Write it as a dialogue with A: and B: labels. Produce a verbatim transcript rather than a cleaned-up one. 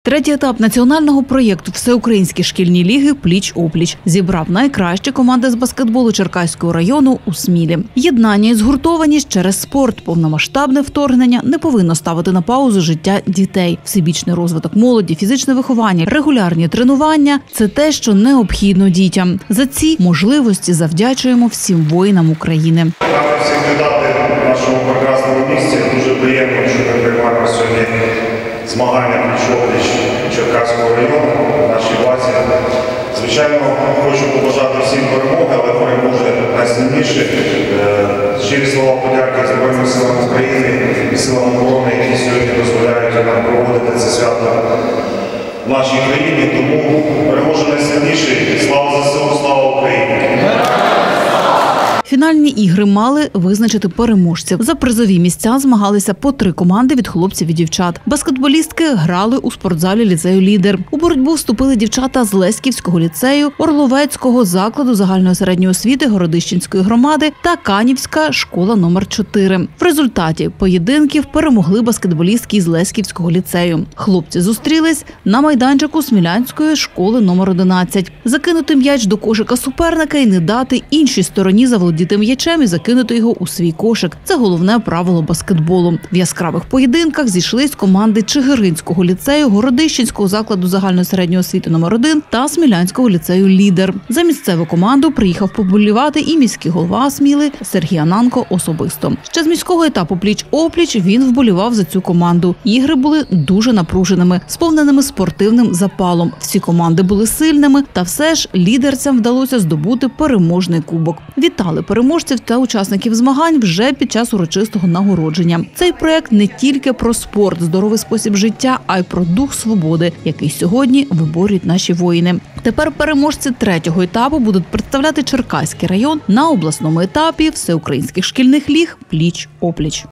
A: Третій етап національного проєкту «Всеукраїнські шкільні ліги. Пліч-опліч» зібрав найкращі команди з баскетболу Черкаського району у Смілі. Єднання і згуртованість через спорт, повномасштабне вторгнення не повинно ставити на паузу життя дітей. Всебічний розвиток молоді, фізичне виховання, регулярні тренування – це те, що необхідно дітям. За ці можливості завдячуємо всім воїнам України.
B: Всім вітати в нашому прекрасному місті. Дуже приємно, що ми приймаємо сьогодні змагання пліч-опліч Черкаського району в нашій базі. Звичайно, хочу побажати всім перемоги, але переможе найсильніше. Щирі слова подяки Збройним силам України і силам оборони, які сьогодні дозволяють нам проводити це свято в нашій країні. Тому переможе найсильніший. Слава ЗСУ, слава Україні!
A: Фінальні ігри мали визначити переможців. За призові місця змагалися по три команди від хлопців і дівчат. Баскетболістки грали у спортзалі ліцею «Лідер». У боротьбу вступили дівчата з Леськівського ліцею, Орловецького закладу загальної середньої освіти Городищенської громади та Канівська школа номер чотири. В результаті поєдинків перемогли баскетболістки із Леськівського ліцею. Хлопці зустрілись на майданчику Смілянської школи номер одинадцять. Закинути м'яч до кошика суперника і не дати іншій стороні заволодіти діти м'ячем і закинути його у свій кошик. Це головне правило баскетболу. В яскравих поєдинках зійшлись команди Чигиринського ліцею, Городищенського закладу загальної середньої освіти номер один та Смілянського ліцею «Лідер». За місцеву команду приїхав поболівати і міський голова Сміли Сергій Ананко особисто. Ще з міського етапу пліч-опліч він вболівав за цю команду. Ігри були дуже напруженими, сповненими спортивним запалом. Всі команди були сильними, та все ж лідерцям вдалося здобути переможний кубок. Вітали переможців та учасників змагань вже під час урочистого нагородження. Цей проект не тільки про спорт, здоровий спосіб життя, а й про дух свободи, який сьогодні виборюють наші воїни. Тепер переможці третього етапу будуть представляти Черкаський район на обласному етапі всеукраїнських шкільних ліг «Пліч-опліч».